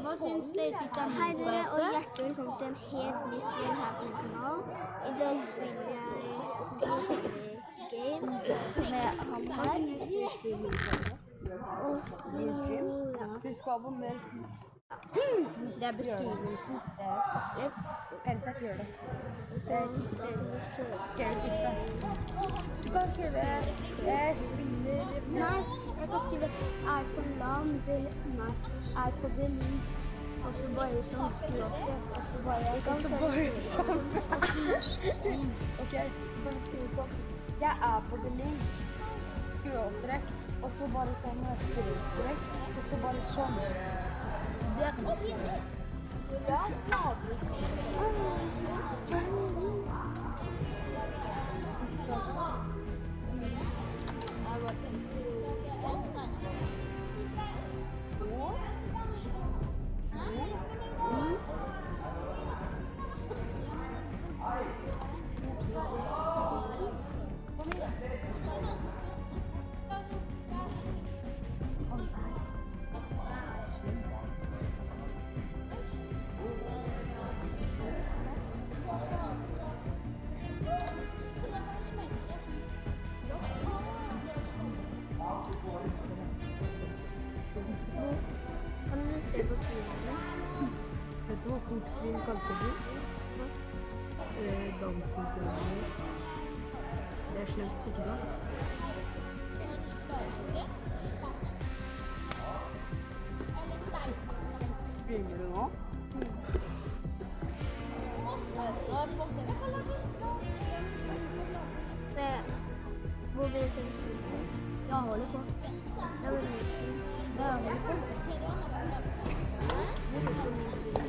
Hva syns dere titterne Hei dere, og svarte? hjertelig velkommen til en helt ny stream her på min kanal. I dag spiller jeg game med han her. Og så, ja. Husk å abonnere. Det er beskrivelsen. Helst ikke gjør det. Skal Du kan skrive jeg spiller. Nei, jeg kan skrive er på land, nei, er på Berlin. Og så bare sånn skråstrek, og så bare jeg kan ta sånn. stream. Ok, så kan vi skrive sånn. Jeg er på Berlin. Skråstrek. Og så bare sånn skråstrek. Og så bare sånn. Så det kan du skrive. Ja, snakker. Kan du se på filmene? Vet du hva kompisen kalte det? Dansen på meg. Det er slemt, ikke sant? Begynner du nå? Hvor vil jeg se filmen? Jeg holder på. Jeg vil se filmen. Jeg holder på. Jeg ser på min stream.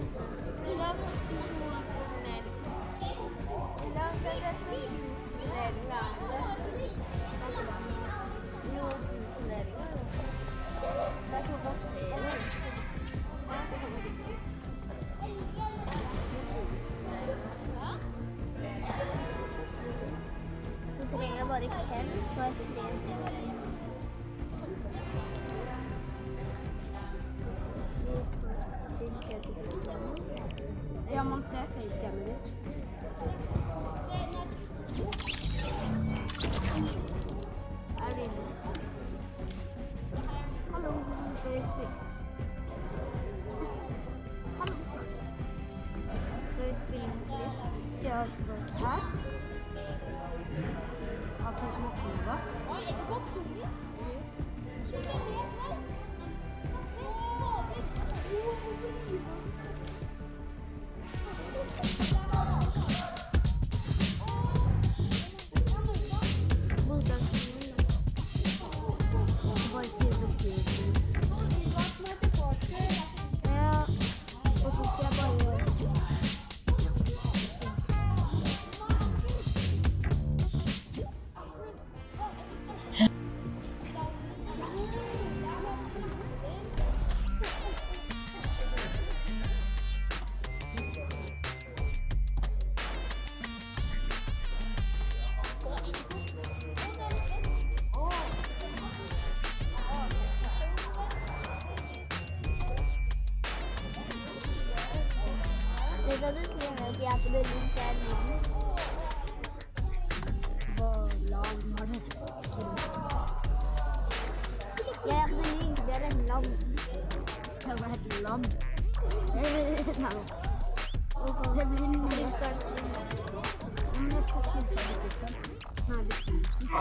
Så trenger jeg bare Ken, så er 3 serier. Ja, man ser facecammet ditt. Er du inne? Hallo, skal vi spille? Hallo. Skal vi spille musikk? Ja, jeg skal bare her. Har ikke smått da? Bare skrive beskrivelsen. Ja, og så skal jeg bare... Det kan du si at jeg er på det rundt der nå. Hva lam har du? Jeg er på det link, det er en lam. Det var et lam. Nei. Det blir en ny startstream. Men jeg skal skrive på tittelen. Nei, beskrivelsen.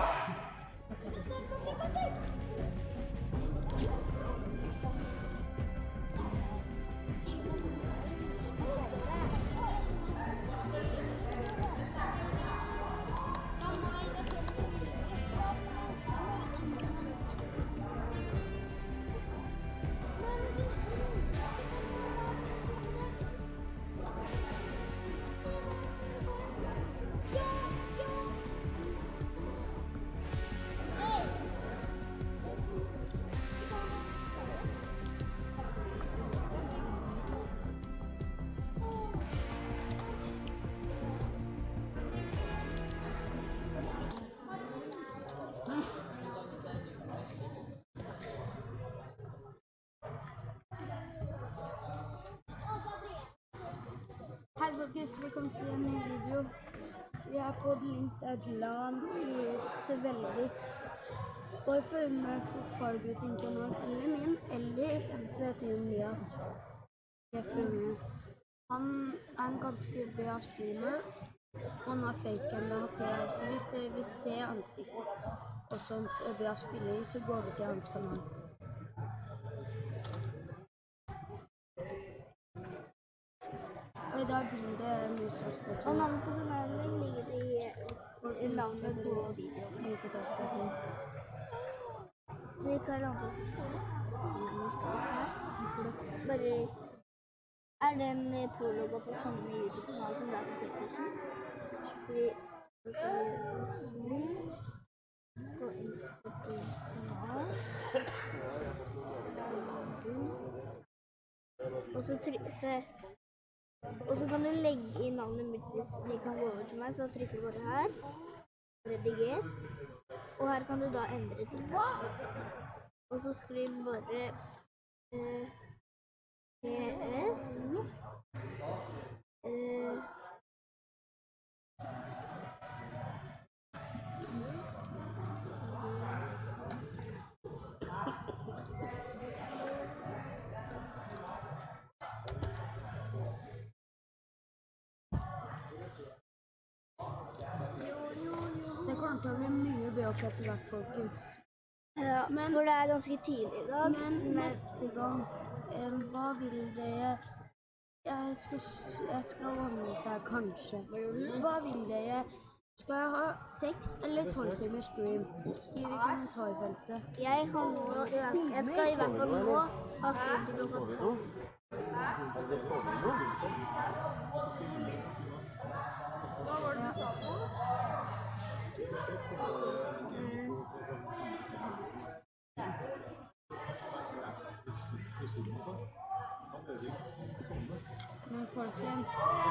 Hei folkens, velkommen til en ny video. Jeg har fått link til et land i Svelvik. Bare følg med på Fargo sin kanal, eller min, eller en som heter Elias. Han er en ganske bra streamer, og han har facecam, det har jeg. Så hvis dere vil se ansiktet og sånt, og bra spilling, så går vi til hans kanal. Og i dag blir det musestøtte. Og navnet på kanalen ligger i navnet på videoen. Musestøtte. Vi kan lande bare... Er det en prologo på samme YouTube-kanal som det er på PlayStation? Fordi så skal vi gjøre sånn. Gå inn på din kanal. Og så kan du legge i navnet mitt hvis de kan gå over til meg, så trykker du bare her. Rediger. Og her kan du da endre tittelen. Og så skriv bare PS. Det kommer til å bli mye bråk etter hvert, folkens. Ja, for det er ganske tidlig i dag. Men neste gang, hva vil dere... Jeg skal ordne det her kanskje. Hva vil dere? Skal jeg ha 6 eller 12 timer stream? Skriv i kommentarfeltet. Jeg skal i hvert fall nå ha stream til klokka 12. Hva var det du sa på? Men folkens...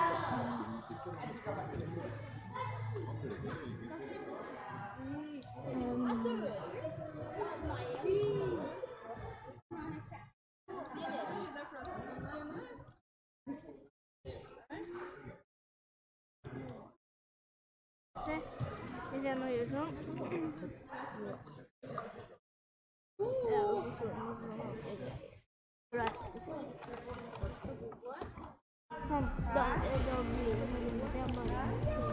Se, hvis jeg nå gjør sånn. Ja, og så står det sånn andre greier. For det er sånn. Sånn, da blir det mellom det er bare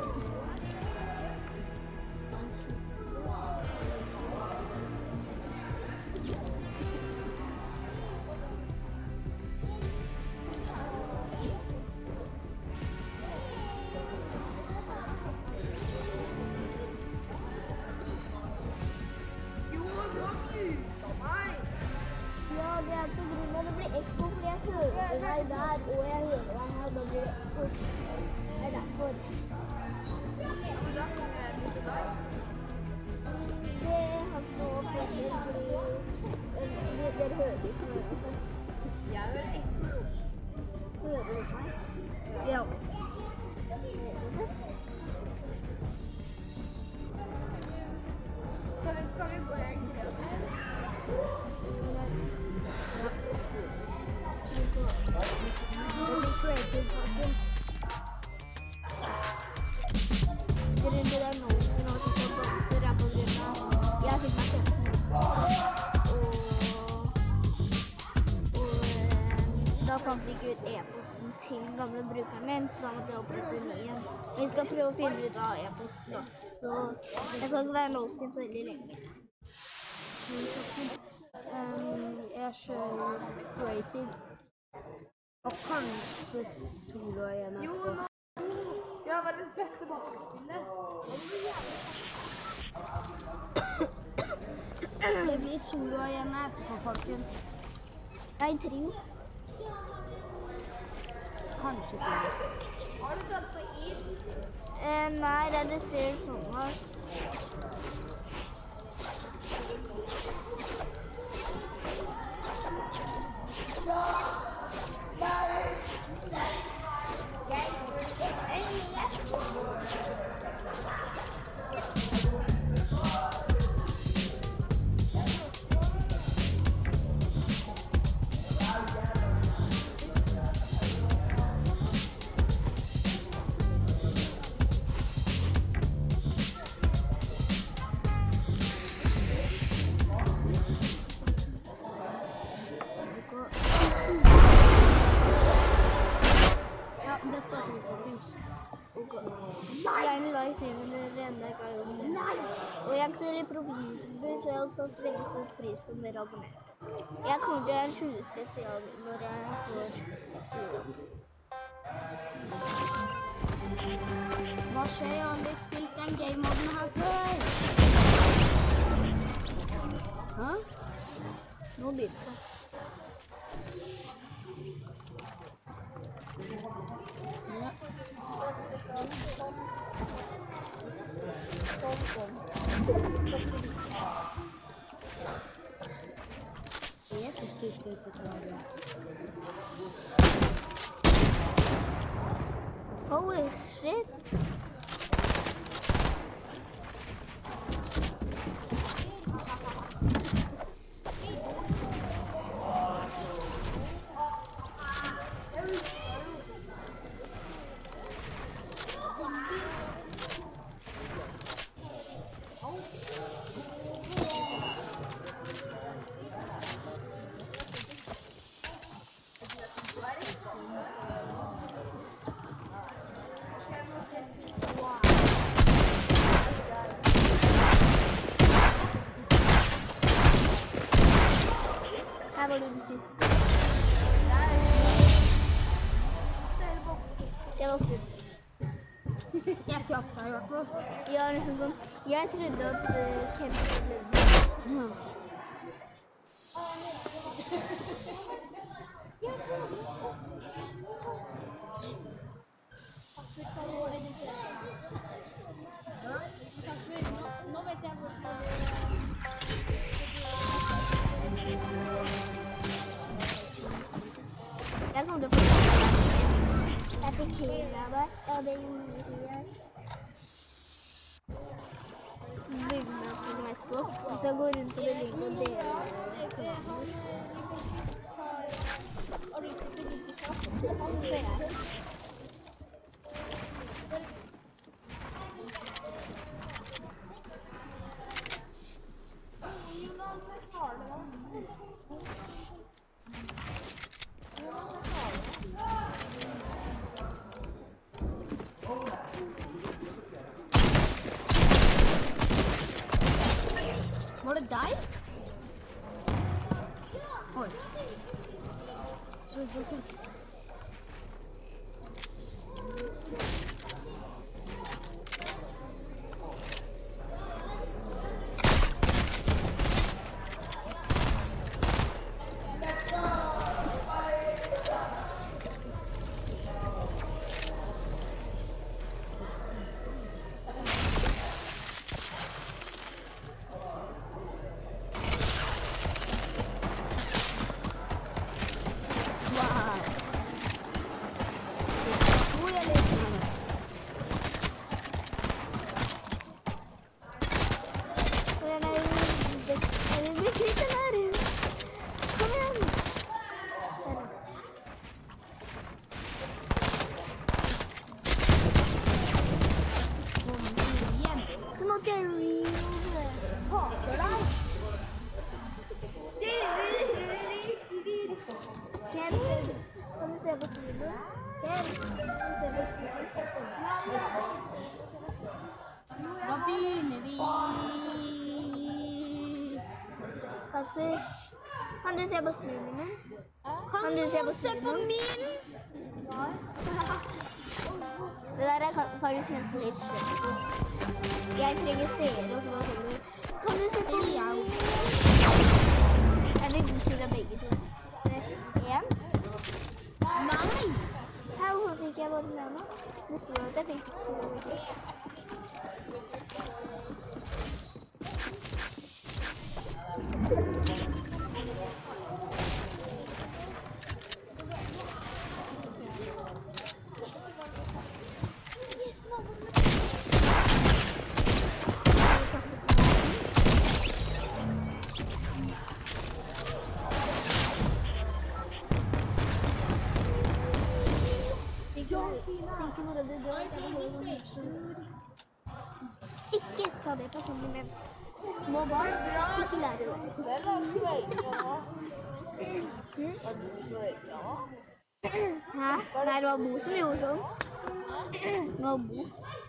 Ja, det er på grunn av det blir ekko, fordi jeg hører deg der, og jeg hører deg her, og da blir det ekko. Det er derfor. Det har ikke noe problemer, fordi dere hører ikke hverandre. Jeg hører ekko. Hører du meg? Ja. Kan vi gå i Grunnen til det nå, men også på bokser er på grunn av jeg fikk meg kjøpsmål. Og da fant vi ikke ut e-posten til gamle brukeren min, så da måtte jeg opprette en ny igjen. Vi skal prøve å finne ut av e-posten da, så jeg skal ikke være no-skin så veldig lenge. Jeg kjører creative. Og kanskje solo igjen. Jo, nå! Jeg har verdens beste bakspillet. Det blir solo igjen etterpå, folkens. Nei, trio. Kanskje trio. Har du tatt på id? Nei, det ser sånn her. starten, folkens. Gjerne like streamen dere enda ikke har gjort det. Og jeg er ikke så veldig profilbud, så jeg har satt veldig stor pris på mer abonnenter. Jeg kommer til å gjøre en 20 spesial når jeg får 20. Hva skjer? Jeg har aldri spilt den game-moden her før. Hæ? Nå blir det. Ja. Jesus Kristus og klare. Holy shit! Her var det den siste. Det var slutt. Jeg traff deg i hvert fall. Ja, nesten sånn. Jeg trodde at Kent levde. Ja. Nå vet jeg hvorfor. Jeg kommer til å få jeg fikk killen av deg. Ja, det gjorde jeg. Bygge meg opp noe etterpå. Og så gå rundt på det linket og dele. Og du skal ikke kjapt. Det skal jeg. Var det deg? Oi. Så folkens. Så måtte jeg real hater deg. Kent, kan du se på streamen? Kent, kan du se på streamen? Da begynner vi. Kasper, kan du se på streamen min? Kan du se på streamen min? Det der er faktisk nesten litt slett. Jeg trenger seere, og så bare kommer du. Kan du se på meg? Jeg vil godkjenne begge to. Se, en. Nei! Her, hvorfor fikk jeg bare med meg? Det står at jeg fikk to. Ikke ta det personlig, men små barn ikke lærer det. Hvem er det som røyker nå? Er du som røyker nå? Hæ? Nei, det var Bo som gjorde sånn. Det var Bo.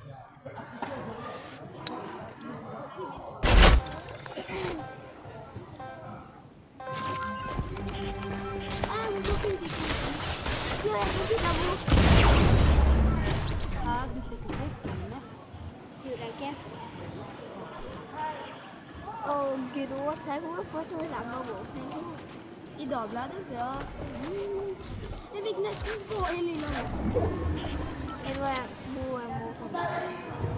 Ja, du fikk ikke stemme. Gjorde jeg ikke. Og gråt. Jeg går på så ræva våpen. I dag ble det bra stemme. Jeg fikk nesten få en lille høyt. Det var en god våpen.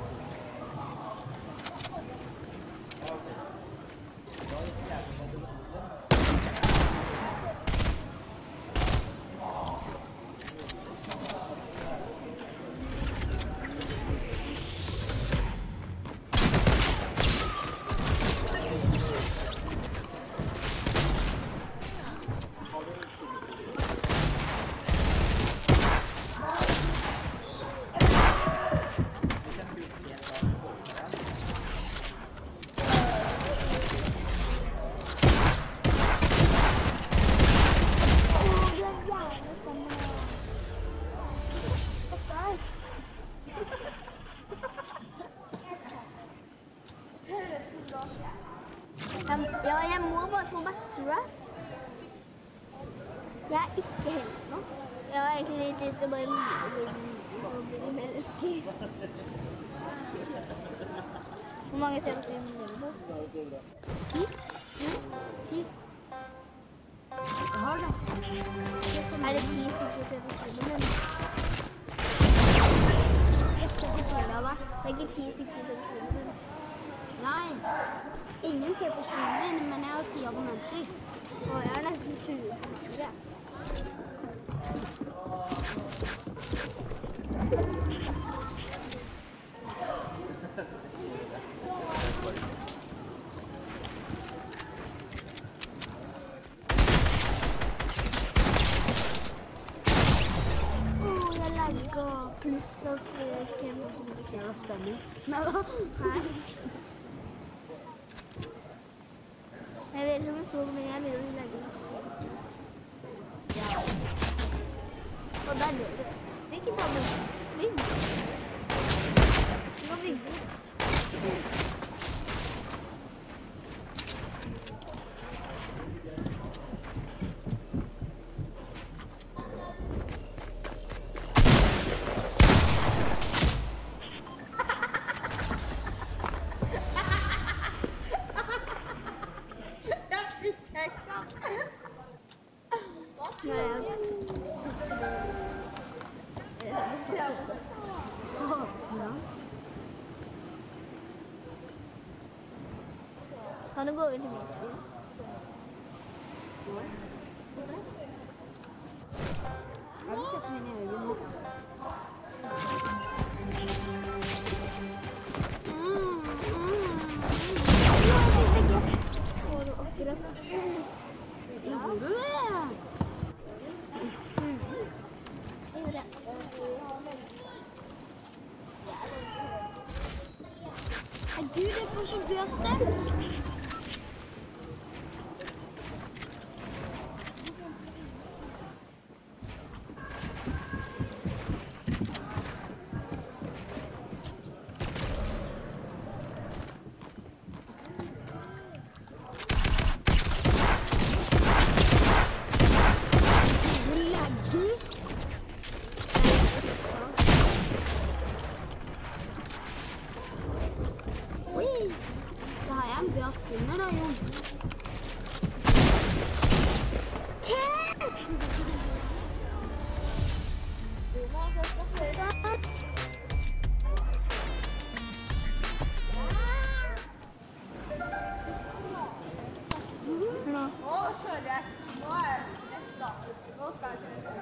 Ja, jeg må bare få battery. Jeg er ikke heldig nå. Jeg har egentlig litt lyst til å bare bli melk. Hvor mange ser du streamen dere på? 10? 10? Jeg har det. Er det 10 stykker ser på streamen? 64 av det. Det er ikke 10 stykker ser på streamen. Nei, ingen ser på streamen min, men jeg har 10 abonnenter. Og jeg er nesten 20 stykker. Jeg legger pluss og frøken og sånn. Det var spennende. Nei da. Nei. Jeg vet ikke om jeg så, men jeg vil legge pluss. Og der dør du. Hvilken tablet? Ving. Hva vinner? Kan du gå ut i min spill? Jeg vil sette mine øyne nå. Akkurat. Gjorde du det? Jeg gjorde det. Gud, det er for så du har stemt. Spinner da, Jon. Nå kjører jeg. Nå er jeg ekstra. Nå skal jeg kjøre.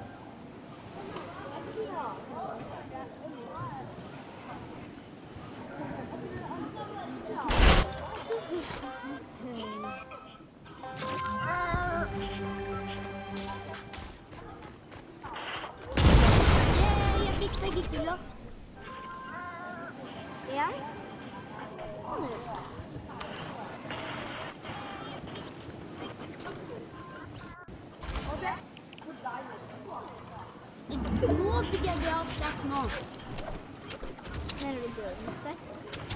Jeg fikk begge kuller. Ja. Ok, god dag. Nå bygger vi av sterk nå. Mener du Burden Stack?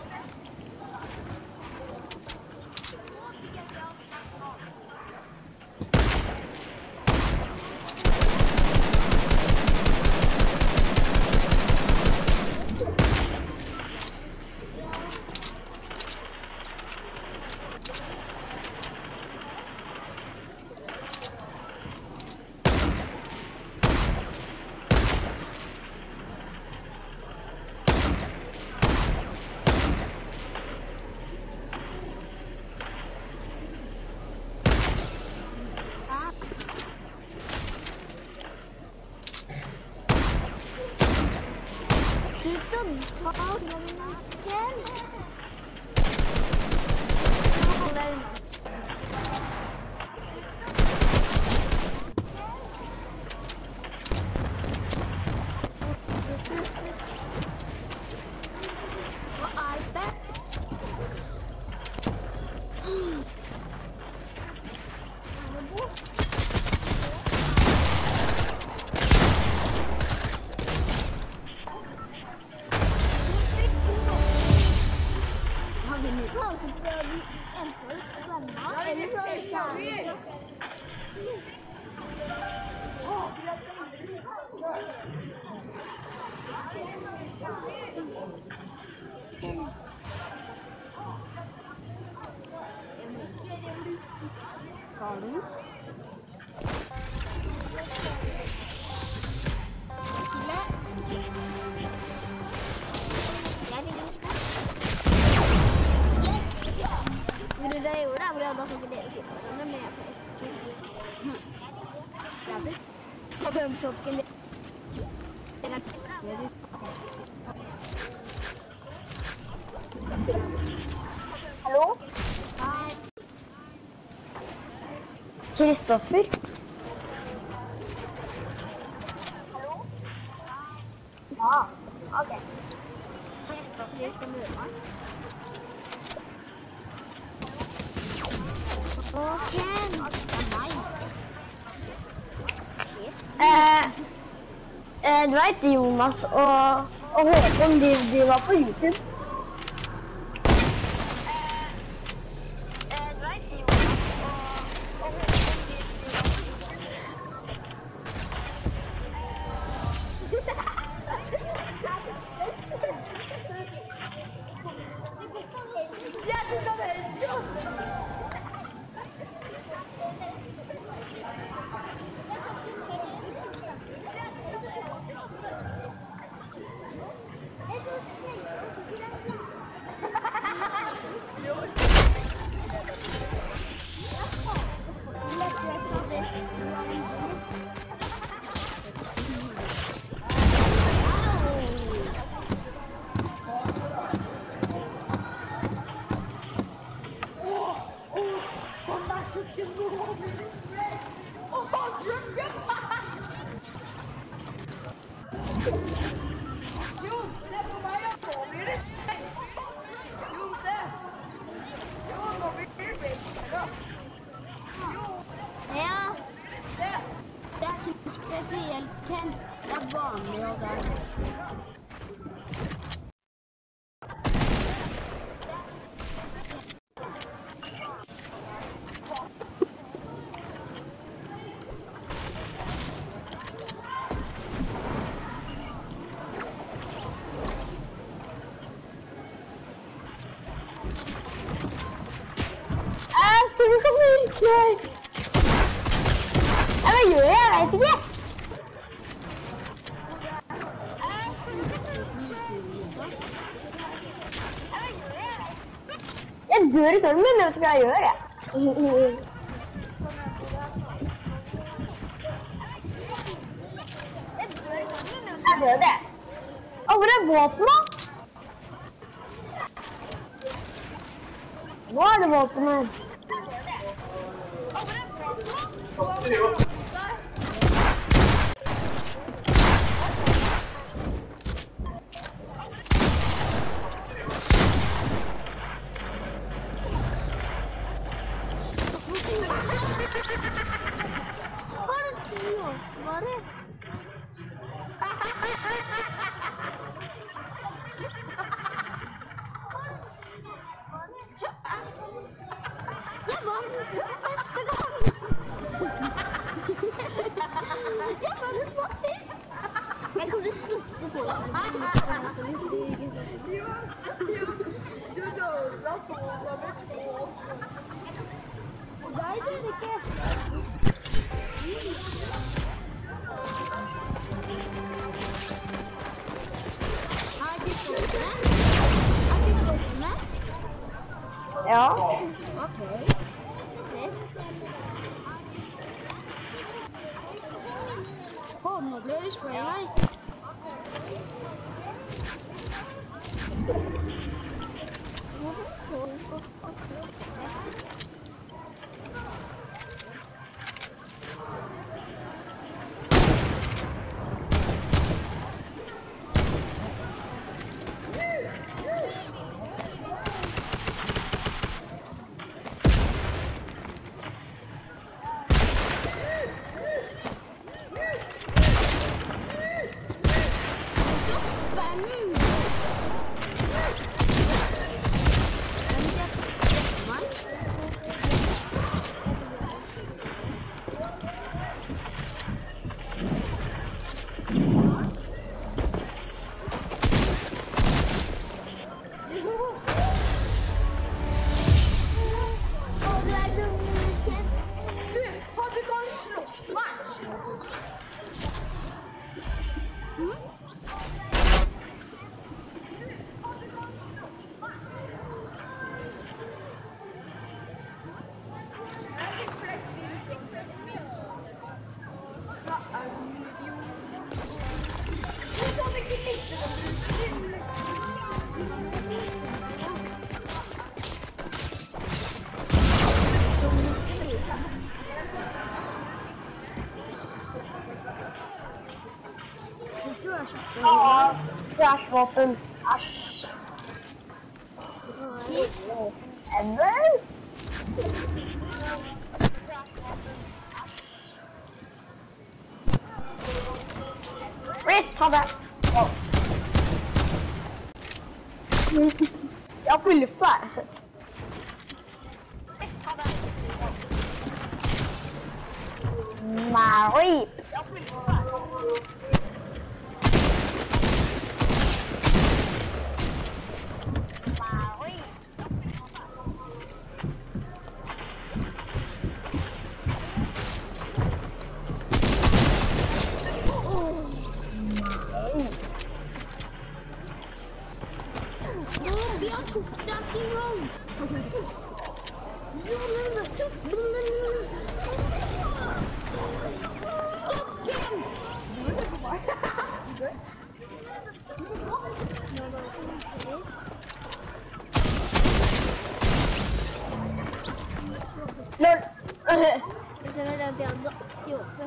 Har du? Det jeg gjorde, da fikk ikke dere filmene med på ett skritt. Og pumpshotken Hallo? Hei. Kristoffer? Hallo? Ja, ok. Kristoffer, jeg skal møte meg. Ok. Du vet Jonas og Håkon, de var på YouTube. Hva gjør jeg? Jeg vet ikke. Jeg dør i tårnen min, vet du hva jeg gjør, jeg. Jeg dør det. Og hvor er våpen da? Nå er det våpen her. Ja. OK. Å, nå blir det spray her. Ja, flashvapen. Asch. Ever? Ritt, ta det. Jag får lyfta. Marie. Jeg skjønner det at de hadde 80 oppe.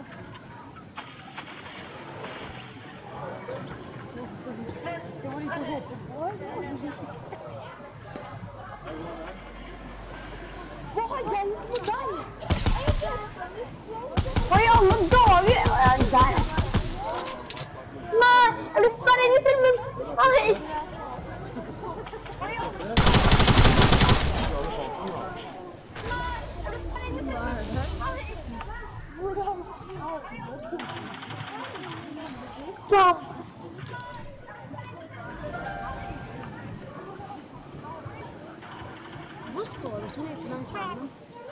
Se hvor lite håpe får. Hva har jeg med deg? Hva i alle dager? Ja, der. Nei, jeg vil spare inn i filmen. Nei. Ja. Hvor står det så mye på den skjermen?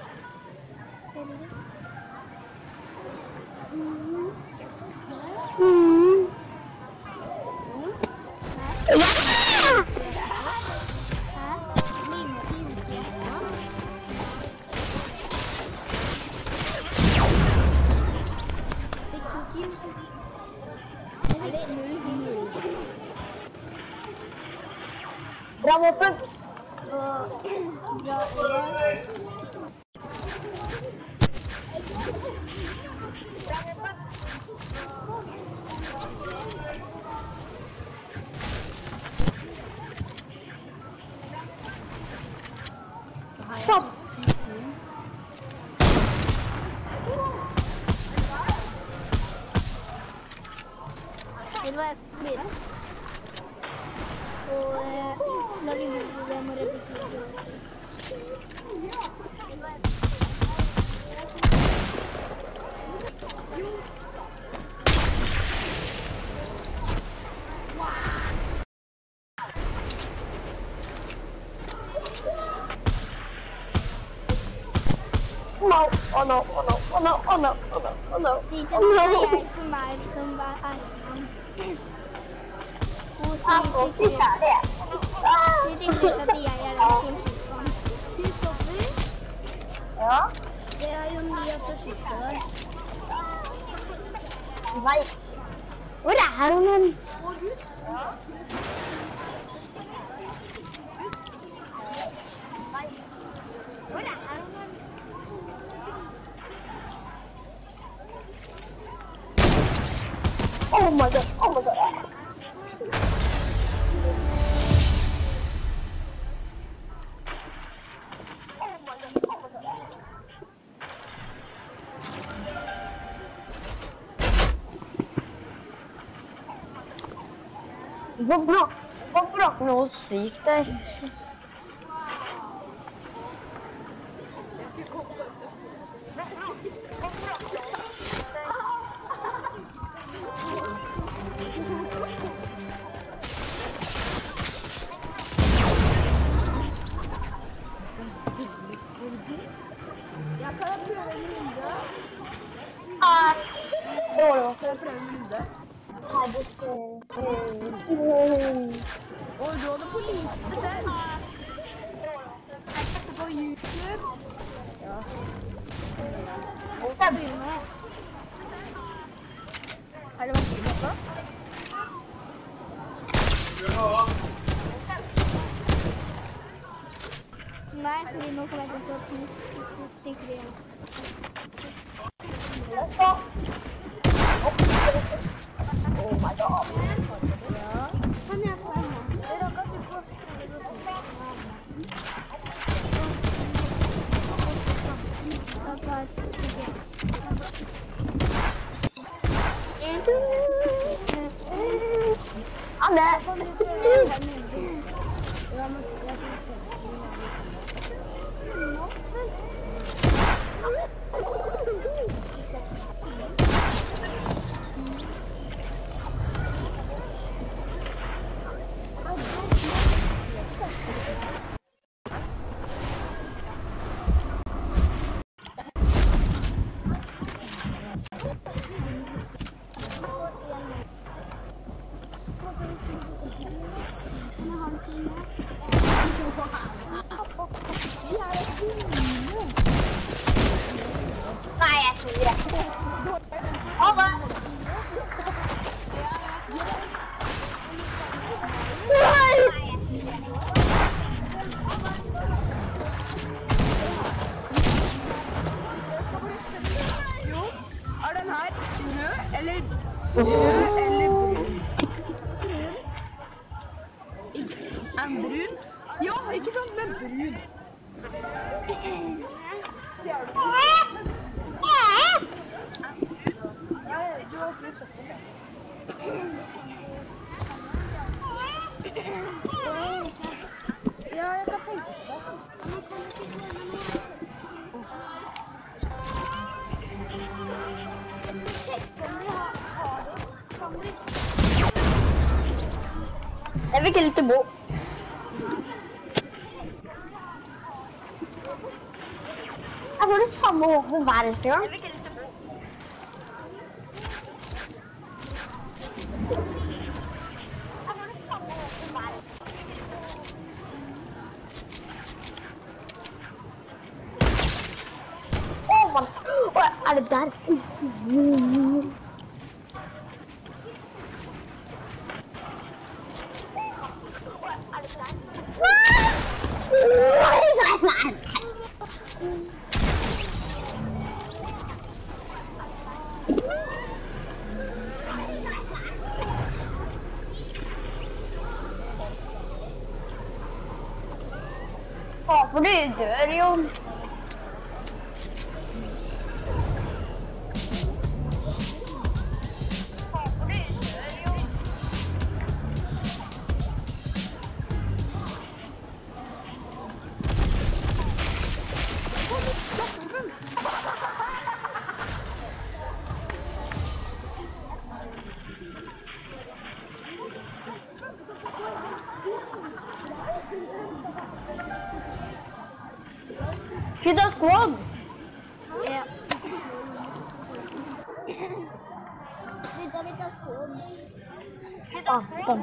Bra våpen. Stopp. Det var et spill. Og lage en video hvor jeg må redde flere. No, oh no, oh no, oh no, oh no, oh no, oh no. Si til det er jeg som er eieren. Hun sier til slutt at jeg er den som skyter ham. Hun Ja. Det er jo Elias og skytter der. Nei. Hvor er hun hen? Oh my god, oh my god. Hvor bråk noe sykt der? Ja, kan jeg prøve en runde? Rolig. Kan jeg prøve en runde? Og du hadde politibesett. På YouTube. Ja. Hvor er du med? Er det vanskelig dette? Nei, fordi nå kommer jeg til å ta to stykker igjen. Oh my god. Kan jeg få en monster? Da kan du få da tar Nei, jeg tror det. Ha det. Jo, er den her rød eller brun? Er den brun? Ja, ikke sant, den er brun. Ser du? Ja, du har ikke sett det. Ja, jeg kan tenke på det. Jeg vil ikke litt bo. Jeg får det samme håpet hver eneste gang. Åh, mann. Er det der? For du dør jo. Skydda squad! Ja. Vi tar skål. Sånn.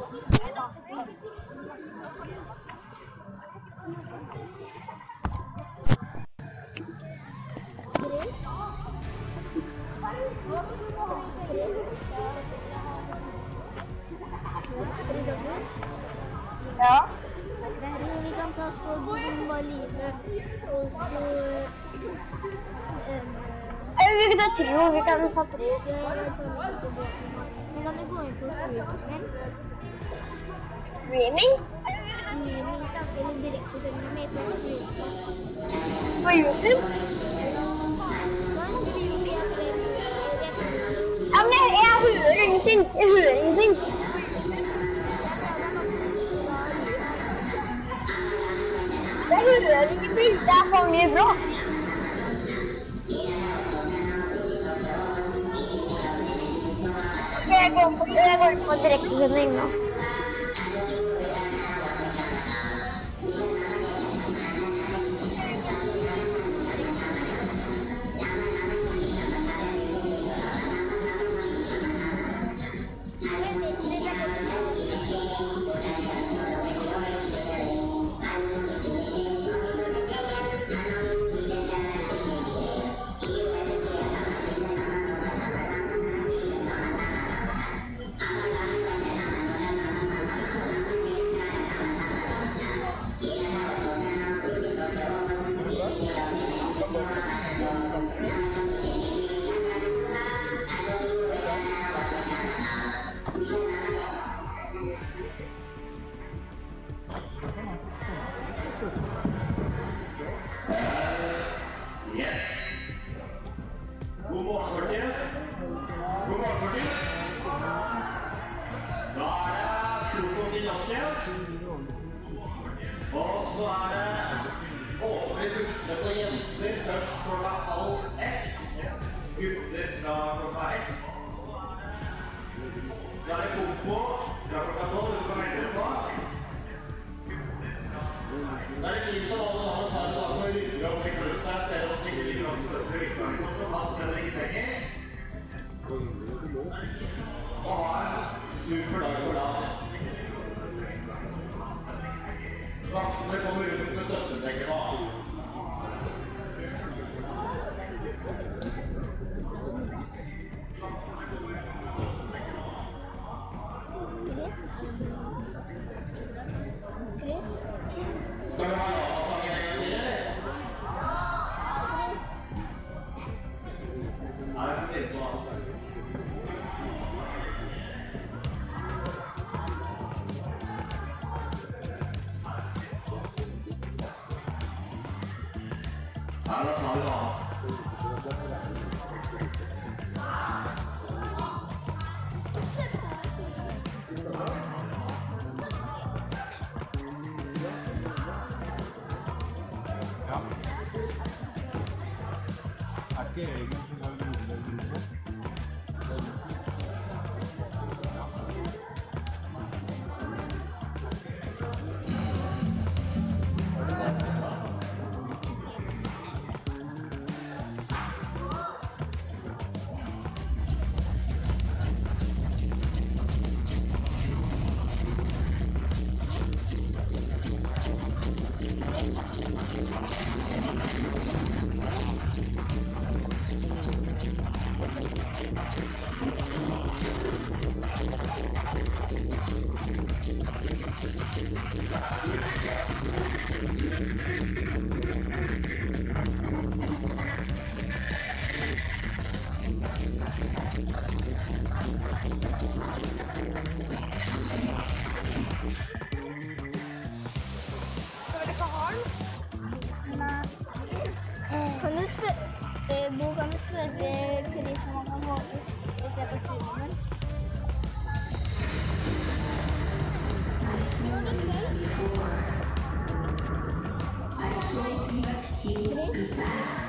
Ja. Vi kan ta oss på Zumba Live, og så Vi kan tro vi kan ta tre. Men kan vi gå inn på streamingen? Streaming? Streaming, eller direktesending med på streaming. På YouTube? Ja, men jeg hører ingenting. Jeg hører ingenting. Det er for mye bråk. Jeg går på direktesending nå. God morgen, folkens. Da er det frokost i nakken. Og så er det åpne kursene for jenter først klokka 12:30. Gutter fra klokka 1. Da er det kompo fra klokka 12, hvis du kan velge det på. Da er det fint om alle har en dag med rydder og fikk ut seg, ser at det ikke ligger noen større viktig som kan passe den ikke trenger. Og ha en super dag for dag. Vaksne kommer ut med støttesekker og Skal du ha lavasang en gang til, eller? Er det for tidså? Ja, da tar vi det av. Ikke egentlig har grunnlag Kan du spørre Chris om han kan våge å se på streamen? Chris?